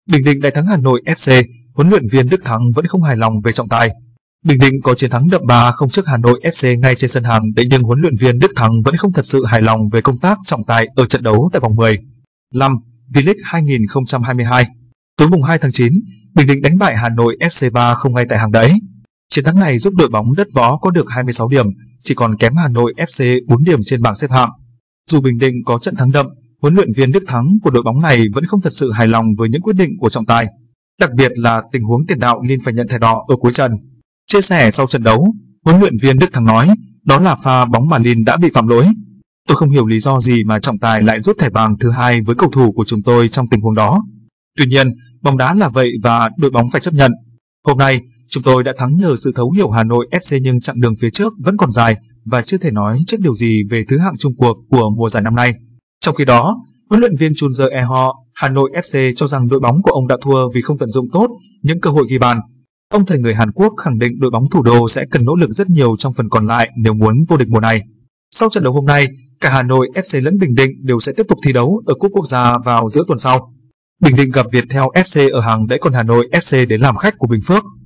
Bình Định đại thắng Hà Nội FC, huấn luyện viên Đức Thắng vẫn không hài lòng về trọng tài. Bình Định có chiến thắng đậm 3-0 trước Hà Nội FC ngay trên sân Hàng, nhưng huấn luyện viên Đức Thắng vẫn không thật sự hài lòng về công tác trọng tài ở trận đấu tại vòng 15 V-League 2022. Tối mùng 2 tháng 9, Bình Định đánh bại Hà Nội FC 3-0 ngay tại Hàng Đẫy. Chiến thắng này giúp đội bóng đất võ có được 26 điểm, chỉ còn kém Hà Nội FC 4 điểm trên bảng xếp hạng. Dù Bình Định có trận thắng đậm, huấn luyện viên Đức Thắng của đội bóng này vẫn không thật sự hài lòng với những quyết định của trọng tài, đặc biệt là tình huống tiền đạo Lin phải nhận thẻ đỏ ở cuối trận. Chia sẻ sau trận đấu, huấn luyện viên Đức Thắng nói, đó là pha bóng mà Lin đã bị phạm lỗi. Tôi không hiểu lý do gì mà trọng tài lại rút thẻ vàng thứ hai với cầu thủ của chúng tôi trong tình huống đó. Tuy nhiên, bóng đá là vậy và đội bóng phải chấp nhận. Hôm nay, chúng tôi đã thắng nhờ sự thấu hiểu Hà Nội FC, nhưng chặng đường phía trước vẫn còn dài và chưa thể nói trước điều gì về thứ hạng chung cuộc của mùa giải năm nay. Trong khi đó, huấn luyện viên Chun Jae-ho Hà Nội FC cho rằng đội bóng của ông đã thua vì không tận dụng tốt những cơ hội ghi bàn. Ông thầy người Hàn Quốc khẳng định đội bóng thủ đô sẽ cần nỗ lực rất nhiều trong phần còn lại nếu muốn vô địch mùa này. Sau trận đấu hôm nay, cả Hà Nội FC lẫn Bình Định đều sẽ tiếp tục thi đấu ở Cúp Quốc gia vào giữa tuần sau. Bình Định gặp Viettel FC ở Hàng Đẫy, còn Hà Nội FC đến làm khách của Bình Phước.